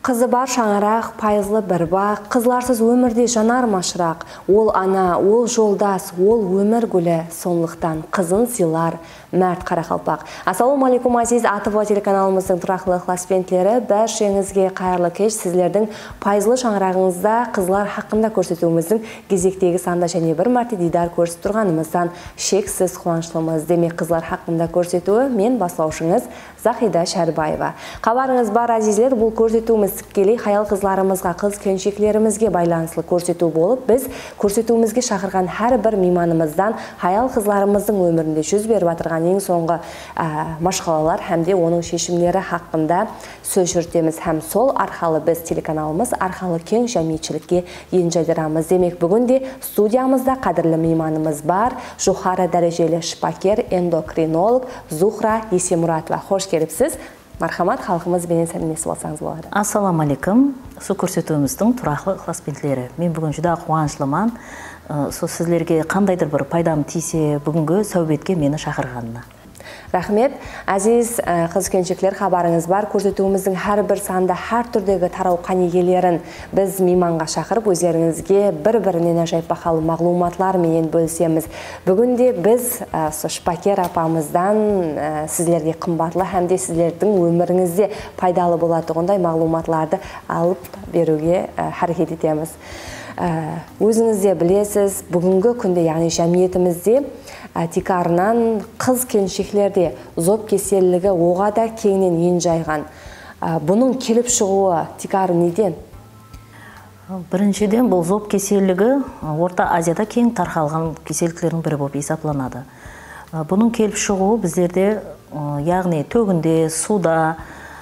Қызы бар шаңырақ, пайызлы бір бақ, қызларсыз өмірде жанар машырақ. Ол ана, ол жолдас, ол өмір гүлі, сонлықтан қызын сыйлар мәрт Қарақалпақ. Ассалаумалейкум азиз АТВ телеканалымыздың тұрақлы ықласпентлері, бәршеңізге қайырлы кеш. Сіздердің пайызлы шаңырағыңызда қызлар хақында көрсетуіміздің кезектегі санда және бір мәрте дидар көрсетіп тұрғанымыздан шексіз қуаныштымыз. Демек қызлар хақында көрсетуі мен баслаушыңыз Захида Шәрбаева. Қабарыңыз бар азизлер, бұл көрсетуіміз тікелей хаял қызларымызға, қыз келіншектерімізге байланыслы көрсету болып, біз көрсетуімізге шақырған әр бір мейманымыздан хаял қызларымыздың өмірінде жүз беріп отырған ең соңғы машғалалар һәм де оның шешімдері хақында сөз жүртеміз. Һәм сол арқалы біз телеканалымыз арқалы кең жәмиетшілікке ен жайдырамыз. Демек бүгінде студиямызда қадірлі мейманымыз бар, жоғары дәрежелі шпакер, эндокринолог Зухра Есемұратова. Хош келіпсіз. Мархамат, халқымыз бенен сәлемдесіп алсаңыз болады. Ассаламалейкум. Су көрсетуіміздің тұрақлы ықласпентлері. Мен бүгін жүда қуаныштымын. Сіздерге қандайдыр бір пайдам тисе бүгінгі сәубетке мені шақырғанына. Рахмет. Әзиз қыз келіншектер, хабарыңыз бар. Көрсетуіміздің әр бір санда әр түрдегі тарау қанегелерін біз мейманға шақырып, өздеріңізге бір-бірінен ажайып бақалы мағлуматлар менен бөлісеміз. Бүгінде біз Шпакер апамыздан сіздерге қымбатлы һәм де сіздердің өміріңізде пайдалы болатығындай мағлуматларды алып беруге әрекет етеміз. Өзіңізде білесіз, бүгінгі күнде, яғни жәмиетімізде тикарынан қыз келіншектерде зоб кеселілігі оғада кеңінен ен жайған. Бұның келіп шығуы тикары неден? Біріншіден бұл зоб кеселілігі Орта Азияда кең тарқалған кеселіктердің бірі болып есептелінеді. Бұның келіп шығуы біздерде, яғни төгінде, суда,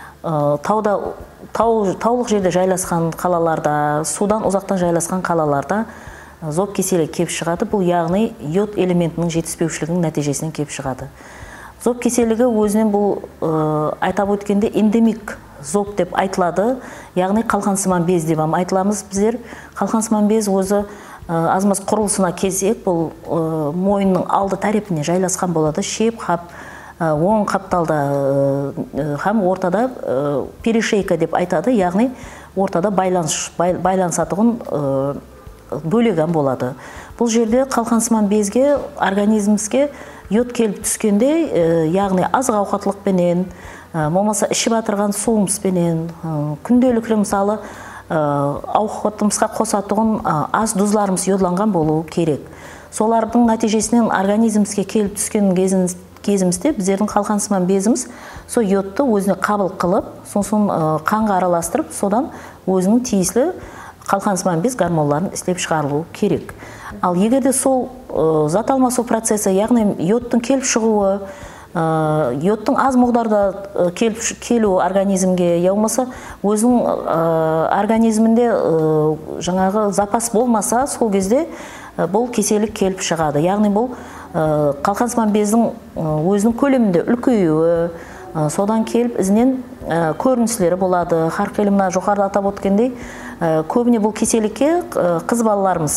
таулық жерде жайласқан қалаларда, судан ұзақтан жайласқан қалаларда зоб кеселі кеп шығады. Бұл яғни йод элементінің жетіспеушілігінің нәтижесінен кеп шығады. Зоб кеселігі өзінен бұл айтап өткенде эндемик зоб деп айтылады. Яғни қалқансыман без деп айтыламыз біздер. Қалқансыман без өзі азмаз құрылысына келсек, бұл мойынның алды тарепіне жайласқан болады. Шеп, қап, оң қапталда һәм ортада перешейка деп айтады. Яғни ортада байланысатығын бөлеген болады. Бұл жерде қалқансыман безге, организмізге йод келіп түскенде, яғни азық ауқатлықпенен, болмаса ішіп атырған суымызбенен, күнделікті мысалы ауқатымызға қосатығын аз дұзларымыз йодланған болуы керек. Солардың нәтижесінен организмізге келіп түскен кезімізде біздердің қалқансыман безіміз сол йодты өзіне қабыл қылып, сосын қанға араластырып, содан өзінің тиесілі қалқансыман без гормондарын істеп шығарылу керек. Ал егерде сол зат алмасу процесі, яғни йодтың келіп шығуы, йодтың аз мұғдарда келу организмге, яумаса өзінің организмінде жаңағы запас болмаса, сол кезде бұл кеселік келіп шығады. Яғни бұл қалқансыман бездің өзінің көлемінде үлкеюі, содан келіп ізінен көріністері болады. Харқелімна жоғарыда атап өткендей, көбіне бұл кеселікке қыз балаларымыз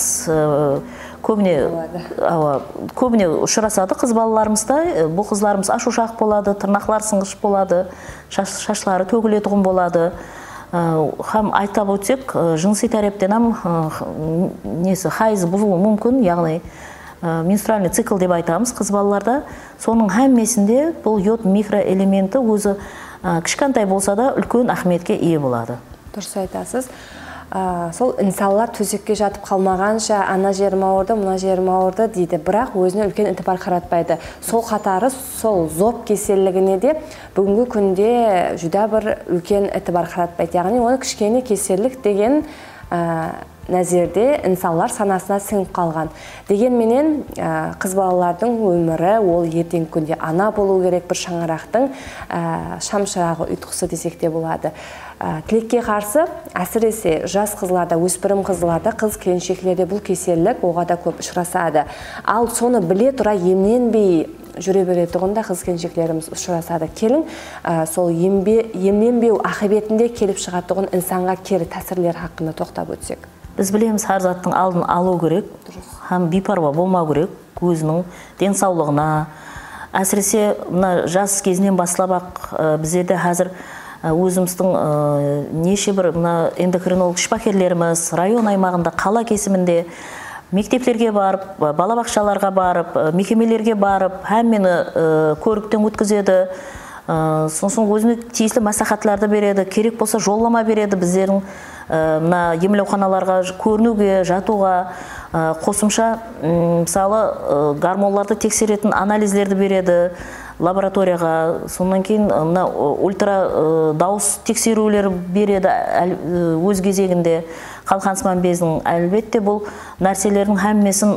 көбіне ұшырасады. Қыз балаларымызда бұл қызларымыз ашушақ болады, тырнақлар сынғыш болады, шашлары төгілетұғын болады. Хам айтап өтсек, жынси тәрептен хайыз бұзылуы мүмкін, яғни менструальный цикл деп айтамыз қыз балаларда. Соның әммесінде бұл йод микроэлементі өзі кішкентай болса да үлкен ахметке ие болады. Дұрыс айтасыз. Сол инсаллар төсекке жатып қалмағанша ана жерім ауырды, мына жерім ауырды дейді, бірақ өзіне үлкен ітібар қаратпайды. Сол қатары сол зоб кеселігіне де бүгінгі күнде жүда бір үлкен ітібар қаратпайды. Яғни оны кішкене кеселік деген нәзерде инсаллар санасына сіңіп қалған. Дегенменен қыз балалардың өмірі ол ертең күнде ана болу керек, бір шаңырақтың шамшырағы ұйтқысы десек те болады. Тілекке қарсы, әсіресе жас қызларда, өспірім қызларда, қыз келіншектерде бұл кеселік оғада көп ұшырасады. Ал соны біле тұра емленбей жүре беретұғында қыз келіншектеріміз ұшырасады. Келін, сол емленбеу ақыбетінде келіп шығатұғын инсанға кері тәсірлер хақында тоқтап өтсек. Біз білеміз, әр заттың алдын алу керек, һәм бейпарва болмау керек, өзінің денсаулығына. Әсіресе жас кезінен бастап-ақ біздерде қазір өзіміздің неше бір эндокринолог шпахерлеріміз район аймағында, қала кесімінде мектептерге барып, балабақшаларға барып, мекемелерге барып, әммені көріктен өткізеді. Сосын өзіне тиісті мәслихатларды береді, керек болса жоллама береді біздердің емлеуханаларға көрінуге, жатуға, қосымша мысалы гормондарды тексеретін анализдерді береді лабораторияға. Сонан кейін ультра дауыс тексерулер береді өз кезегінде. Қалқансыман безінің әлбетте бұл нәрселердің әммесін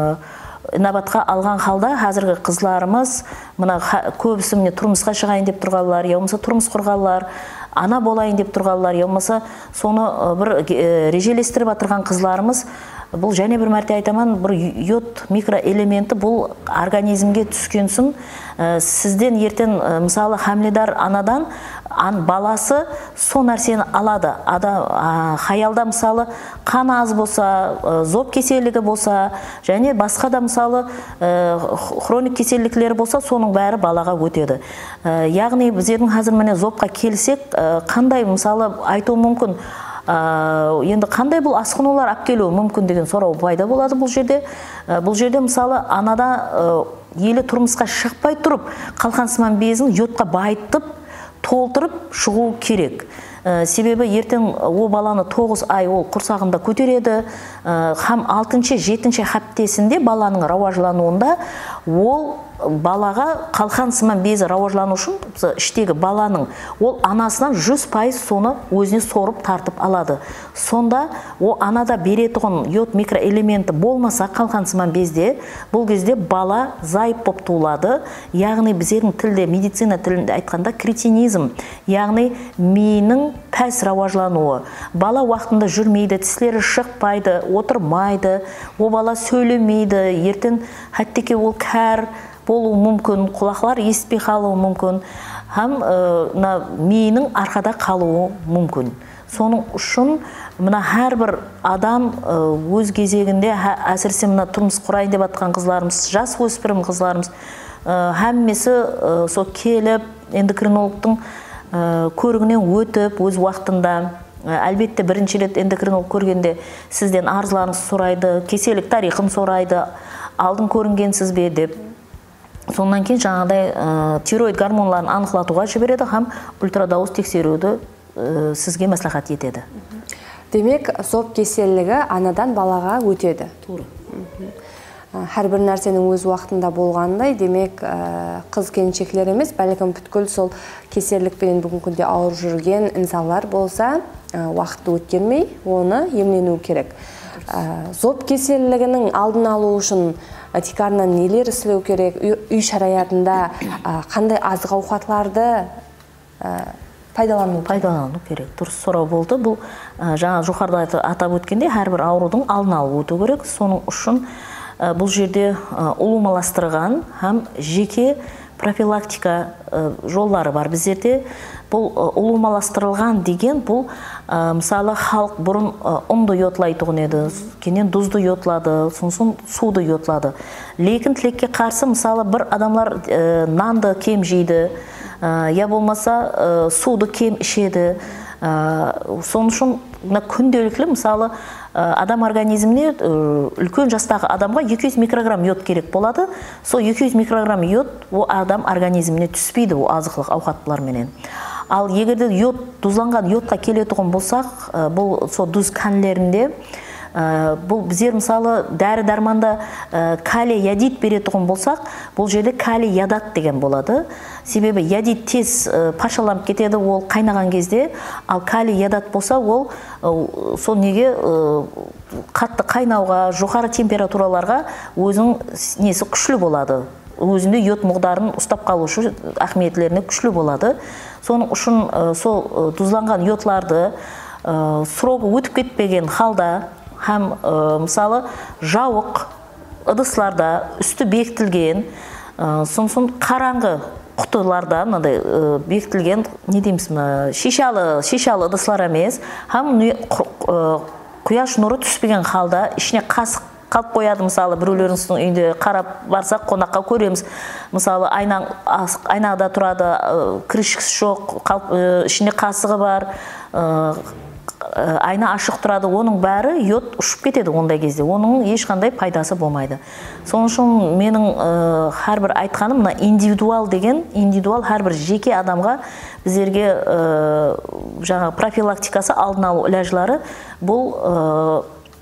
набатқа алған халда қазіргі қызларымыз көбісі тұрмысқа шығайын деп тұрғалар, я болмаса тұрмыс құрғалар, ана болайын деп тұрғалар, я болмаса соны бір режелестіріп атырған қызларымыз. Бұл және бір мәрте айтаман, бір йод микроэлементі бұл организмге түскенсін, сізден ертен мысалы хамледар анадан баласы со нәрсені алады. Хаялда мысалы қан аз болса, зоб кеселігі болса, және басқа да мысалы хроник кеселіктері болса, соның бәрі балаға өтеді. Яғни біздердің қазір міне зобқа келсек, қандай мысалы айту мүмкін, енді қандай бұл асқынулар әпкелуі мүмкін деген сұрау пайда болады бұл жерде. Бұл жерде мысалы анада елі тұрмысқа шықпай тұрып, қалқансыман безін йодқа байытып, толтырып шығу керек. Себебі ертең о баланы 9 ай ол құрсағында көтереді, хам 6-7 хаптесінде баланың рауажлануында ол балаға қалқансыман безі рауажлану үшін іштегі баланың ол анасынан 100% соны өзіне сорып тартып алады. Сонда о анада беретұғын йод микроэлементі болмаса қалқансыман безде, бұл кезде бала зайып боп туылады. Яғни біздердің тілде, медицина тілінде айтқанда кретинизм, яғни миының пәс рауажлануы. Бала уақытында жүрмейді, тіслері шықпайды, отырмайды, о бала сөйлемейді, ертең әттеке ол кәр болуы мүмкін, құлақлар естпей қалуы мүмкін, һәм миының арқада қалуы мүмкін. Соның үшін әрбір адам өз кезегінде, әсіресе тұрмыс құрайын деп атқан қызларымыз, жас өспірім қызларымыз, әммесі сол келіп эндокринологтың көрігінен өтіп өз уақытында, әлбетте бірінші рет эндокринолог көргенде сізден арызларыңыз сұрайды, кеселік тарихын сұрайды, алдын көрінгенсіз бе деп. Сонан кейін жаңағыдай тироид гормонларын анықтауға жібереді, һәм ультрадауыс тексеруді сізге мәслихат етеді. Демек, зоб кеселігі анадан балаға өтеді. Тура. Әрбір нәрсенің өз уақытында болғандай, демек қыз келіншектер емес, бәлкім бүткіл сол кеселікпен бүгінгі күнде ауыр жүрген инсанлар болса, уақытты өткермей, оны емлену керек. Зоб кеселігінің алдын алу үшін тикарынан нелер істеу керек, үй шараятында қандай азық ауқатларды пайдалану керек. Дұрыс сұрау болды. Бұл жаңа жоғарыда атап өткенде әрбір аурудың алдын алып өту керек. Соның үшін бұл жерде ұлумаластырған һәм жеке профилактика жоллары бар біздерде. Бұл ұлумаластырылған деген бұл мысалы халық бұрын ұнды йотлайтығын еді, кенен дұзды йотлады, сосын суды йотлады. Лекін тілекке қарсы мысалы бір адамлар нанды кем жейді, я болмаса суды кем ішеді. Соның үшін күнделікті мысалы адам организміне үлкен жастағы адамға 200 микрограмм йод керек болады. Сол 200 микрограмм йод о адам организміне түспейді о азықлық ауқаттыларменен. Ал егерде йод, тұзланған йодқа келетұғын болсақ, бұл сол дүз кәнлерінде, бұл біздер мысалы дәрі-дарманда калий ядид беретұғын болсақ, бұл жерде калий ядат деген болады. Себебі ядид тез паршаланып кетеді ол қайнаған кезде, ал калий ядат болса ол сол неге қатты қайнауға, жоғары температураларға өзінің несі күшлі болады. Өзінде йод мұғдарын ұстап қалушы ахметлеріне күшлі болады. Соның үшін сол тұзланған йодларды сроғы өтіп кетпеген халда, һәм мысалы жауық ыдысларда үсті бекітілген, сосын қараңғы құтыларда бекітілген, не дейміз, шишалы ыдыслар емес, һәм құяш нұры түспеген халда ішіне қасық қалып қояды. Мысалы, біреулеріңіздің үйінде қарап барсақ, қонаққа көреміз. Мысалы, айнада тұрады, кірішкісі жоқ, ішінде қасығы бар, айна ашық тұрады. Оның бәрі йод ұшып кетеді ондай кезде. Оның ешқандай пайдасы болмайды. Соның үшін менің әрбір айтқаным, мына индивидуал деген, индивидуал әрбір жеке адамға біздерге жаңа профилактикасы, алдын алу іләжлары бұл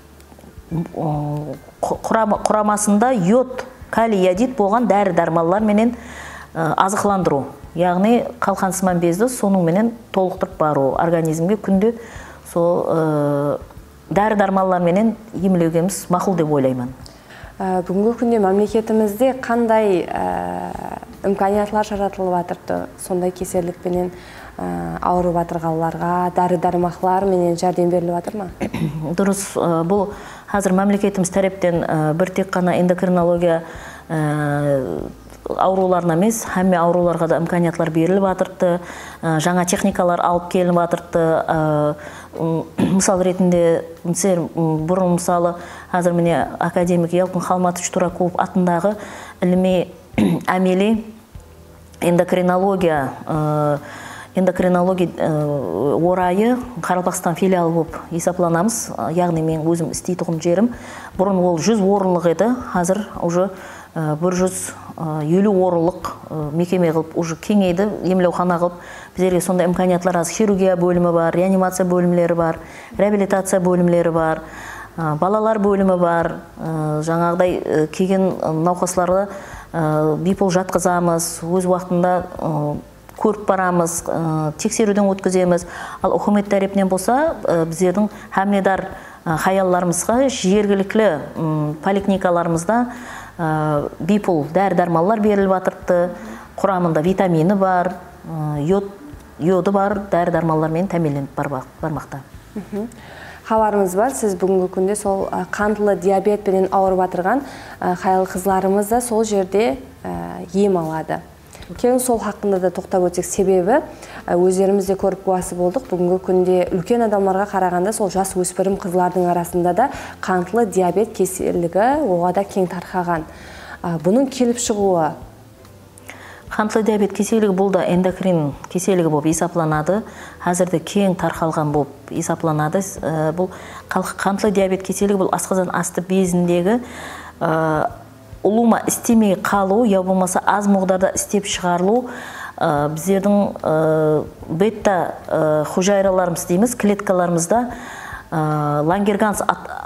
құрамасында йод, калий, иодид болған дәрі-дәрмалар менен азықландыру. Яғни қалқансыман безді соның менен толықтырып бару организмге күнде сол дәрі-дәрмалар менен емлеугеміз мақұл деп ойлаймын. Бүгінгі күнде мемлекетімізде қандай имканиятлар жаратылып жатырды? Сондай кеселдікпенен ауырып жатырғанларға дәрі-дәрмақлар менен жәрдем беріліп жатыр ма? Дұрыс, бұл қазір мемлекетіміз тараптан бір тек қана эндокринология ауруларына емес, әмме ауруларға да имканиятлар беріліп жатырды, жаңа техникалар алып келіп жатырды. Мысал ретінде, бұрын мысалы, қазір міне академик Ялқын Халматович Туракулов атындағы іліми әмели эндокринология орайы Қарақалпақстан филиалы болып есептелеміз. Яғни мен өзім істейтін жерім. Бұрын ол 100 орынлық еді, қазір уже 150 орынлық мекеме қылып, уже кеңейді, емлеухана қылып. Біздерге сондай имканиятлар аз. Хирургия бөлімі бар, реанимация бөлімлері бар, реабилитация бөлімлері бар, балалар бөлімі бар. Жаңағыдай келген науқастарды бипол жатқызамыз, өз уақытында көріп барамыз, тексеруден өткіземіз. Ал үкімет тарапынан болса, біздердің хамнедар хаялларымызға жергілікті поликлиникаларымызда бипол дәрі-дәрмалар беріліп жатырды. Құрамында витамины бар, йоды бар, дәрі-дәрмалармен тәмінленіп бармақта. Хабарымыз бар, сіз бүгінгі күнде сол қантлы диабетпенен ауырып жатырған хаялы қызларымыз да сол жерде ем алады. Кейін сол хақында да тоқтап өтсек, себебі өздерімізде көріп қуасы болдық. Бүгінгі күнде үлкен адамларға қарағанда сол жас өспірім қызлардың арасында да қантлы диабет кеселігі оғада кең тарқаған. Бұның келіп шығуы? Қантлы диабет кеселігі бұл да эндокрин кеселігі болып есептелінеді. Қазірде кең тарқалған болып есептелінеді. Бұл қантлы диабет кеселігі бұл асқазан асты безіндегі ұлума істемей қалу, я болмаса аз мұғдарда істеп шығарылу, біздердің бета хужайраларымыз дейміз, клеткаларымызда лангерганс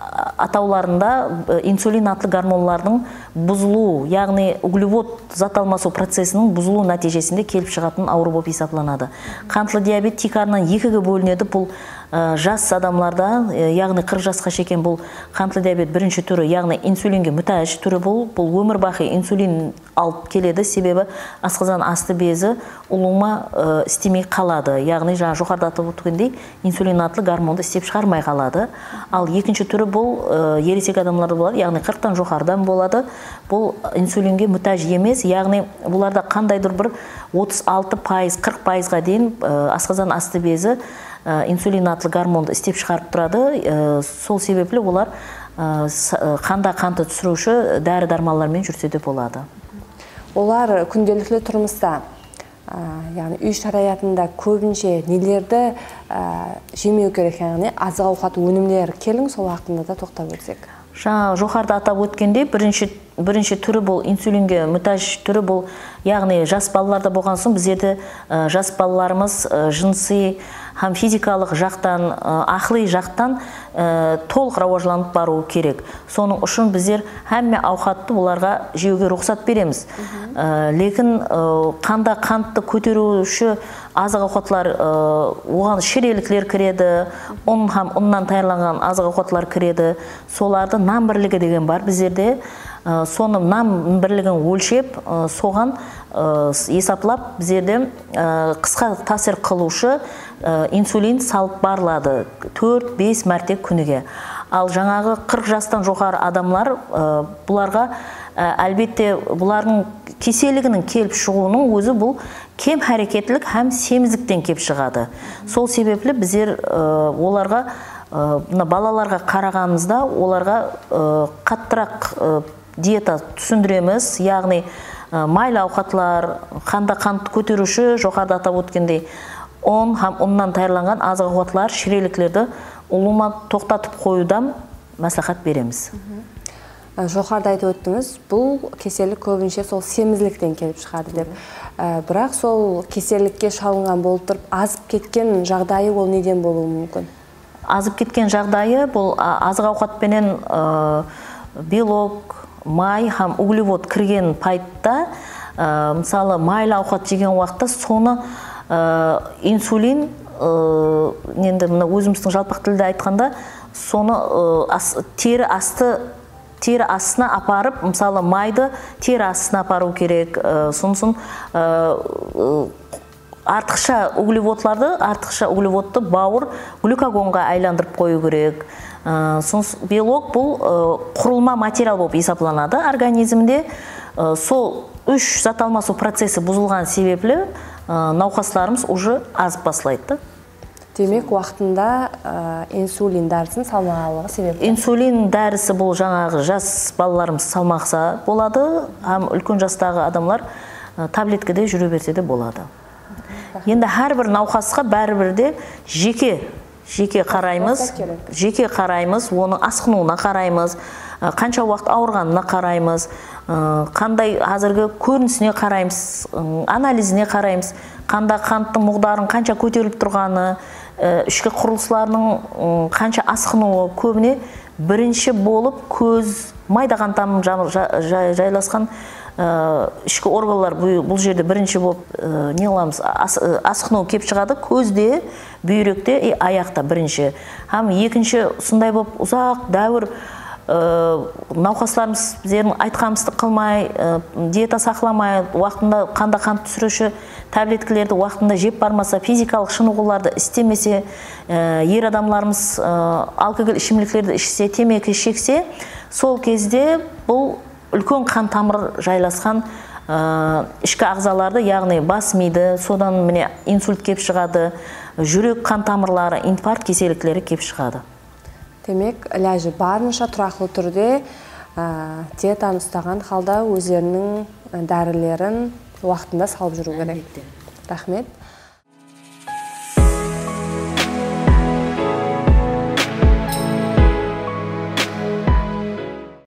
атауларында инсулин атлы гормонлардың бұзылу, яғни углевод зат алмасу процесінің бұзылу нәтижесінде келіп шығатын ауру болып есептелінеді. Қантлы диабет тек арнан екіге бөлінеді. Бұл жас адамларда, яғни 40 жасқа шекен бұл қантлы диабет бірінші түрі, яғни инсулинге мүтәж түрі бұл өмір бақи инсулин алып келеді, себебі асқазан асты безі ұлума істемей қалады. Яғни жаңа жоғарыда атап өткендей инсулин атлы гормонды істеп шығармай қалады. Ал екінші түрі бұл ересек адамларда болады, яғни 40-тан жоғарыдан болады. Бұл инсулинге мүтәж емес, яғни бұларда қандайдыр бір 36%, 40%-ға дейін асқазан асты безі инсулин атлы гормонды істеп шығарып тұрады. Сол себеплі олар қанда қанты түсіруші дәрі-дәрмалармен жүрсе де болады. Олар күнделікті тұрмыста, яғни үй шараятында көбінше нелерді жемеу керек, яғни азық ауқат өнімдер, келің сол хақында да тоқтап өтсек. Жаңа жоғарыда атап өткенде бірінші түрі бұл инсулинге мүтәж түрі бұл, яғни жас балаларда болған соң біздерді жас балаларымыз жынси һәм физикалық жақтан, ақылы жақтан толық рауажланып бару керек. Соның үшін біздер әмме ауқатты оларға жеуге рұқсат береміз. Лекін қанда қантты көтеруші азық ауқатлар, оған шіреліктер кіреді, ұн һәм ұннан тайырланған азық ауқатлар кіреді. Соларды нан бірлігі деген бар біздерде. Соны нан бірлігін өлшеп, соған есаплап біздерде қысқа тәсір қылушы инсулин салып барылады 4-5 мәрте күніге. Ал жаңағы 40 жастан жоғары адамлар бұларға әлбетте бұлардың кеселігінің келіп шығуының өзі бұл кем әрекетлік һәм семіздіктен келіп шығады. Сол себеплі біздер оларға мына балаларға қарағанымызда оларға қаттырақ диета түсіндіреміз, яғни майлы ауқатлар, қанда қант көтеруші, жоғарыда атап өткендей ұн һәм ұннан тайырланған азық ауқатлар, ширейліклерді ұлума тоқтатып қоюдан мәслихат береміз. Жоғарыда айтып өттіңіз, бұл кеселік көбінше сол семізліктен келіп шығады деп. Бірақ сол кеселікке шалынған болып тұрып, азып кеткен жағдайы ол неден болуы мүмкін? Азып кеткен жағдайы бұл азық ауқатпенен белок, май һәм углевод кірген пайтта, мысалы майлы ауқат жеген уақытта соны инсулин, енді өзіміздің жалпақ тілде айтқанда, соны тері астына апарып, мысалы майды тері астына апару керек. Сонысын артықша углеводты бауыр глюкагонға айландырып қою керек. Белок бұл құрылма материал болып есапланады организмде. Сол үш зат алмасу процесі бұзылған себеплі науқастарымыз уже азып басылайды. Демек, уақытында инсулин дәрісін салмағалығы себепті? Инсулин дәрісі бұл жаңағы жас балаларымыз салмақса болады, һәм үлкен жастағы адамлар таблеткеде жүре берсе де болады. Енді әрбір науқасқа бәрібірде жеке қараймыз, оның асқынуына қараймыз, қанша уақыт ауырғанына қараймыз, қандай қазіргі көрінісіне қараймыз, анализіне қараймыз, қанда қанттың мұғдарын қанша көтеріліп тұрғаны, ішкі құрылысыларының қанша асқынуы. Көбіне бірінші болып көз, майда қантамның жайласқан ішкі органлар бұл жерде бірінші болып не қыламыз, асқыну кеп шығады, көзде, бүйректе, аяқта бірінші. Һәм екінші сондай болып ұзақ дәуір науқастарымыз біздердің айтқанымызды қылмай, диета сақламай, уақытында қанда қант түсіруші таблеткілерді уақытында жеп бармаса, физикалық шынығуларды істемесе, ер адамларымыз алкоголь ішімдіктерді ішсе, темекі шексе, сол кезде бұл үлкен қан тамыр жайласқан ішкі ағзаларды, яғни бас миды, содан міне инсульт кеп шығады, жүрек қан тамырлары, инфаркт кеселіктері кеп шығады. Демек, ләжі барынша тұрақлы түрде диетаны ұстаған халда өздерінің дәрілерін уақытында салып жүру керек. Рахмет.